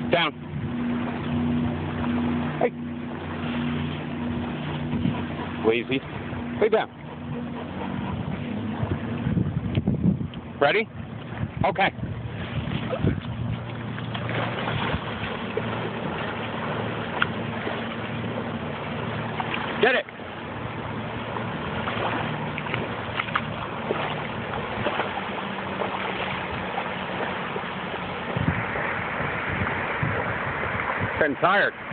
Down. Hey. Lazy. Lay down. Ready? Okay. Get it. Been tired.